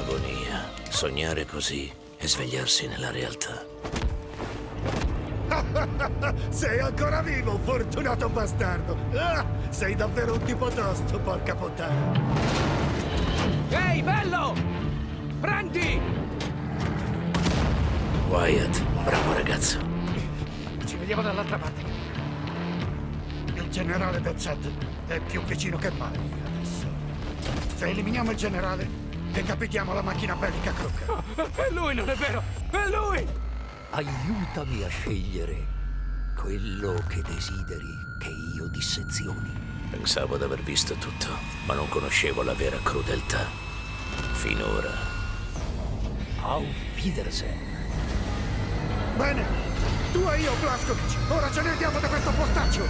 agonia. Sognare così e svegliarsi nella realtà. Sei ancora vivo, fortunato bastardo! Ah, sei davvero un tipo tosto, porca puttana! Ehi, bello! Prendi! Wyatt, bravo ragazzo. Ci vediamo dall'altra parte. Il generale Deathset è più vicino che mai adesso. Se eliminiamo il generale, decapitiamo la macchina bellica Crook. Oh, è lui, non è vero! È lui! Aiutami a scegliere quello che desideri che io dissezioni. Pensavo di aver visto tutto, ma non conoscevo la vera crudeltà. Finora. Auf Wiedersehen. Bene, tu e io, Blazkowicz. Ora ce ne andiamo da questo postaccio.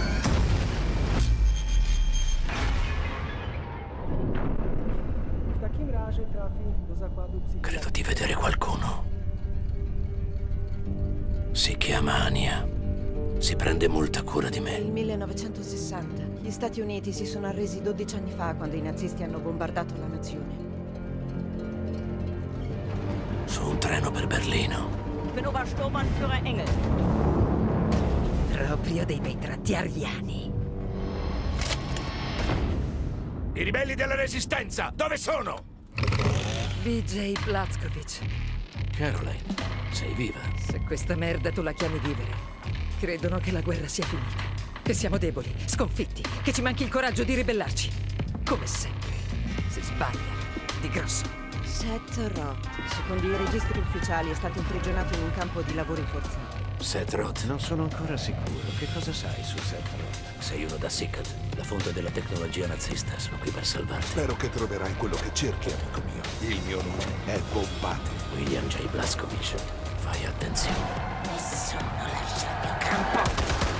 Credo di vedere qualcuno. Si chiama Anya. Si prende molta cura di Nel me. 1960, gli Stati Uniti si sono arresi 12 anni fa quando i nazisti hanno bombardato la nazione. Su un treno per Berlino. Ich bin Obersturmbannführer Engel. Proprio dei bei tratti ariani. I ribelli della Resistenza, dove sono? BJ Blazkowicz. Caroline, sei viva? Se questa merda tu la chiami vivere, credono che la guerra sia finita. Che siamo deboli, sconfitti, che ci manchi il coraggio di ribellarci. Come sempre, si sbaglia di grosso. Seth Roth, secondo i registri ufficiali, è stato imprigionato in un campo di lavori forzati. Seth Roth. Non sono ancora sicuro. Che cosa sai su Seth Roth? Sei uno da SICAD, la fonte della tecnologia nazista. Sono qui per salvarti. Spero che troverai quello che cerchi, amico mio. Il mio nome è Bombate. William J. Blazkowicz. Fai attenzione. Nessuno lascia il mio campo.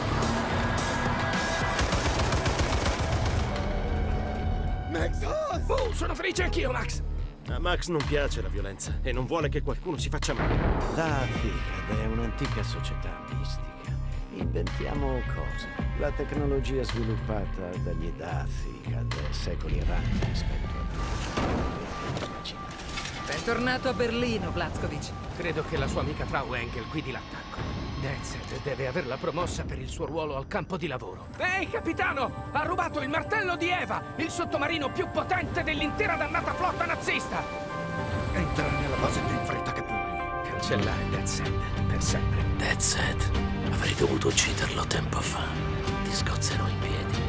Max! Oh, sono felice anch'io, Max! A Max non piace la violenza e non vuole che qualcuno si faccia male. La FICAD è un'antica società mistica. Inventiamo cose. La tecnologia sviluppata dagli Dazi cade secoli avanti rispetto a noi. Bentornato a Berlino, Blazkowicz. Credo che la sua amica Frau Engel guidi l'attacco. Deathset deve averla promossa per il suo ruolo al campo di lavoro. Ehi, capitano! Ha rubato il martello di Eva, il sottomarino più potente dell'intera dannata flotta nazista! Entra nella base più in fretta che puoi. Cancellare Deathset per sempre. Deathset. Avrei dovuto ucciderlo tempo fa. Ti sgozzerò in piedi.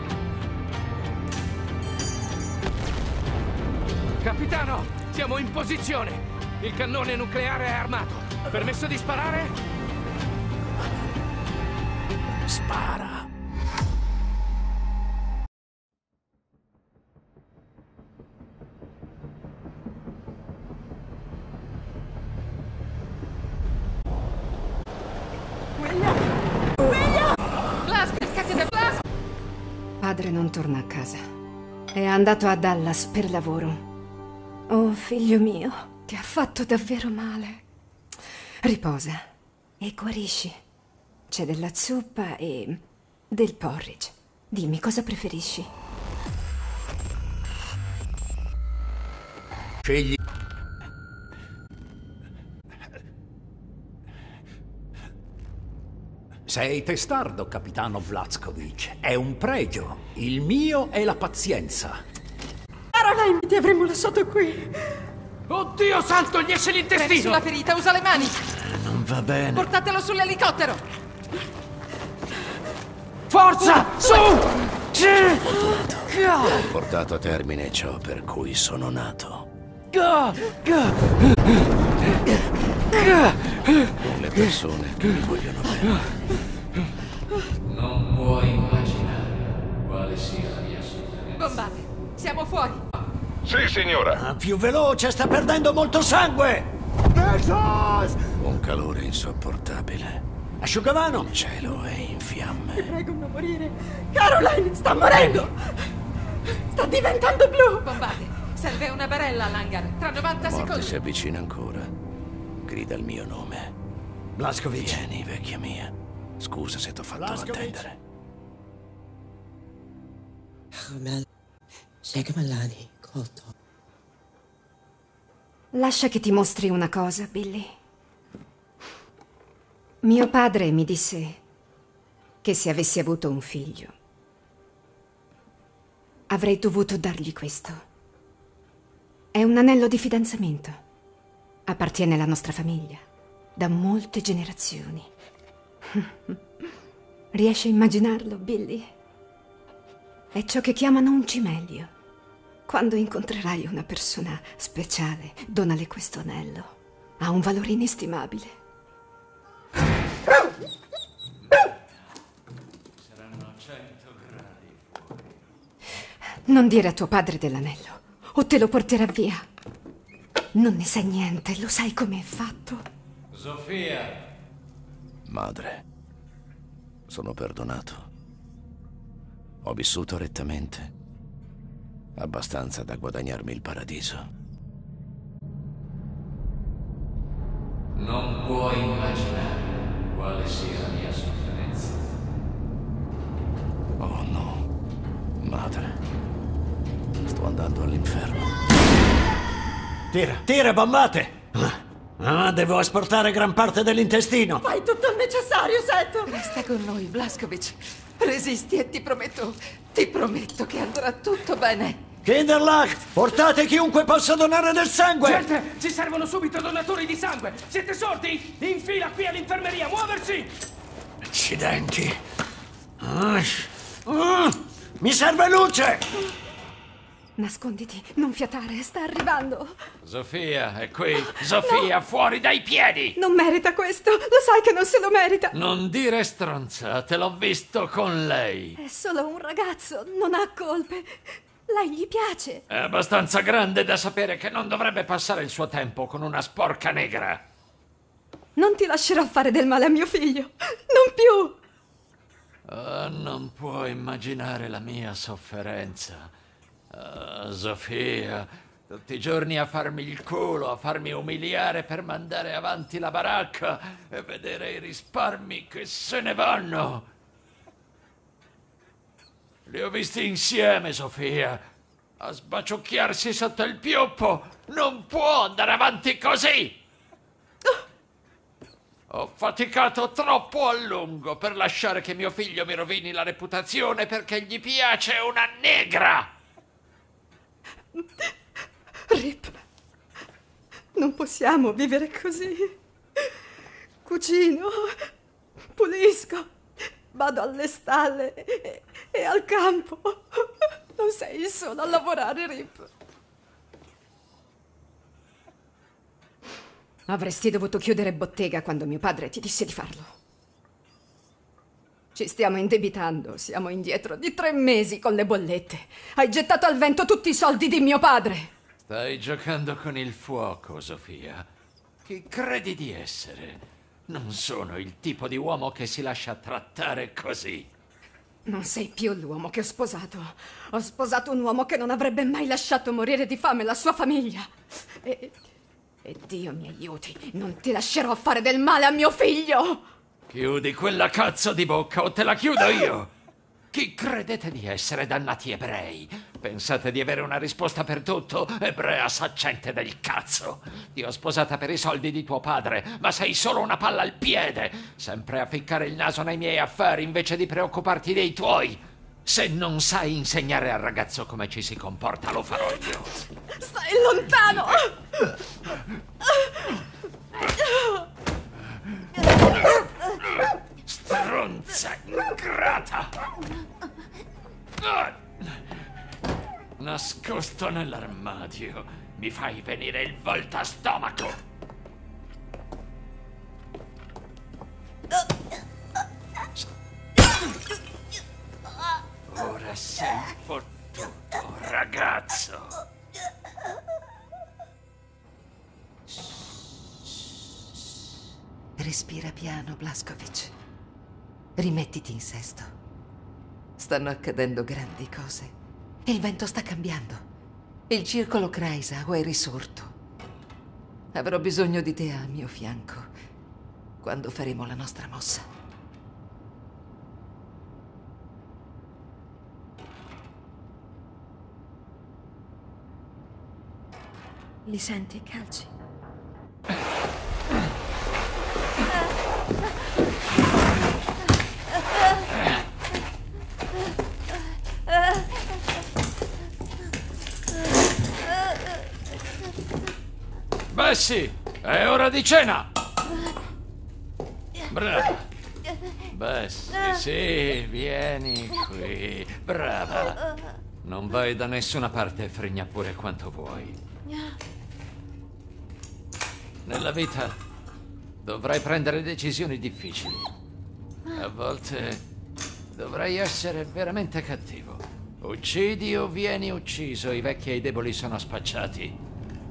Capitano, siamo in posizione. Il cannone nucleare è armato. Permesso di sparare? Spara. Padre non torna a casa. È andato a Dallas per lavoro. Oh, figlio mio, ti ha fatto davvero male. Riposa e guarisci. C'è della zuppa e del porridge. Dimmi cosa preferisci. Scegli. Sei testardo, capitano Blazkowicz. È un pregio. Il mio è la pazienza. Caroline, ti avremmo lasciato qui. Oddio santo, gli esce l'intestino! Prendi sulla ferita, usa le mani! Non va bene. Portatelo sull'elicottero! Forza! Su! Ho portato a termine ciò per cui sono nato. Le persone che mi vogliono bene. Non puoi immaginare quale sia la mia sofferenza. Bombate, siamo fuori! Sì, signora. Ah, più veloce, sta perdendo molto sangue! Un calore insopportabile. Asciugamano! Il cielo è in fiamme. Prego non morire. Caroline sta morendo. Sta diventando blu. Bombate, serve una barella all'hangar. Tra 90 La morte secondi. si avvicina ancora. Grida il mio nome. Blazkowicz. Vieni, vecchia mia. Scusa se t'ho fatto attendere. Zeg me Lani, Koto. Lascia che ti mostri una cosa, Billy. Mio padre mi disse che se avessi avuto un figlio, avrei dovuto dargli questo. È un anello di fidanzamento. Appartiene alla nostra famiglia, da molte generazioni. Riesci a immaginarlo, Billy? È ciò che chiamano un cimelio. Quando incontrerai una persona speciale, donale questo anello. Ha un valore inestimabile. Saranno 100 gradi fuori. Non dire a tuo padre dell'anello, o te lo porterà via. Non ne sai niente, lo sai com'è fatto. Sofia! Madre, sono perdonato. Ho vissuto rettamente. Abbastanza da guadagnarmi il paradiso. Non puoi immaginare quale sia la mia sofferenza. Oh no, madre. Sto andando all'inferno. Tira, bombate! Devo asportare gran parte dell'intestino. Fai tutto il necessario, Seth! Resta con noi, Blazkowicz. Resisti e ti prometto che andrà tutto bene. Kinderlach, portate chiunque possa donare del sangue! Gente, ci servono subito donatori di sangue! Siete sordi? In fila qui all'infermeria, muoversi! Accidenti. Mi serve luce! Nasconditi, non fiatare, sta arrivando. Sofia, è qui! Sofia, fuori dai piedi! Non merita questo, lo sai che non se lo merita. Non dire stronzate, l'ho visto con lei. È solo un ragazzo, non ha colpe. Lei gli piace. È abbastanza grande da sapere che non dovrebbe passare il suo tempo con una sporca negra. Non ti lascerò fare del male a mio figlio. Non più. Non puoi immaginare la mia sofferenza. Sofia, tutti i giorni a farmi il culo, a farmi umiliare per mandare avanti la baracca e vedere i risparmi che se ne vanno. Li ho visti insieme, Sofia, a sbaciucchiarsi sotto il pioppo. Non può andare avanti così! Ho faticato troppo a lungo per lasciare che mio figlio mi rovini la reputazione perché gli piace una negra! Rip, non possiamo vivere così. Cucino, pulisco, vado alle stalle e al campo. Non sei solo a lavorare, Rip. Avresti dovuto chiudere bottega quando mio padre ti disse di farlo. Ci stiamo indebitando, siamo indietro di 3 mesi con le bollette. Hai gettato al vento tutti i soldi di mio padre. Stai giocando con il fuoco, Sofia. Chi credi di essere? Non sono il tipo di uomo che si lascia trattare così. Non sei più l'uomo che ho sposato. Ho sposato un uomo che non avrebbe mai lasciato morire di fame la sua famiglia. E Dio mi aiuti, non ti lascerò fare del male a mio figlio! Chiudi quella cazzo di bocca o te la chiudo io! Chi credete di essere, dannati ebrei? Pensate di avere una risposta per tutto? Ebrea saccente del cazzo! Ti ho sposata per i soldi di tuo padre, ma sei solo una palla al piede! Sempre a ficcare il naso nei miei affari invece di preoccuparti dei tuoi! Se non sai insegnare al ragazzo come ci si comporta, lo farò io! Stai lontano! Stronza ingrata! Nascosto nell'armadio, mi fai venire il voltastomaco! Ora sei fottuto, ragazzo! Respira piano, Blazkowicz. Rimettiti in sesto. Stanno accadendo grandi cose. E il vento sta cambiando. Il circolo Kreisau è risorto. Avrò bisogno di te a mio fianco quando faremo la nostra mossa. Li senti i calci? Bessie, è ora di cena! Brava! Bessie, sì, vieni qui. Brava! Non vai da nessuna parte e fregna pure quanto vuoi. Nella vita dovrai prendere decisioni difficili. A volte dovrai essere veramente cattivo. Uccidi o vieni ucciso, i vecchi e i deboli sono spacciati.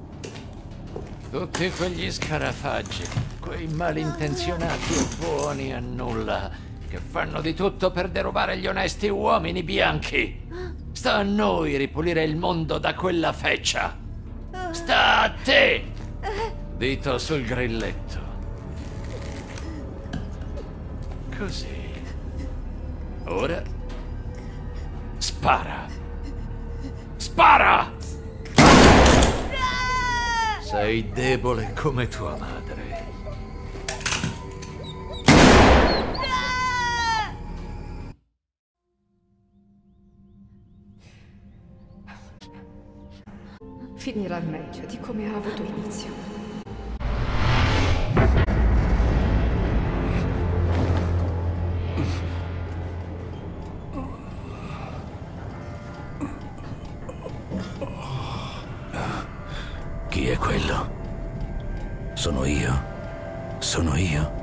Tutti quegli scarafaggi, quei malintenzionati e buoni a nulla, che fanno di tutto per derubare gli onesti uomini bianchi. Sta a noi ripulire il mondo da quella feccia. Sta a te! Dito sul grilletto. Così. Ora spara. Spara! Sei debole come tua madre. Finirà meglio di come ha avuto inizio. Chi è quello? Sono io? Sono io?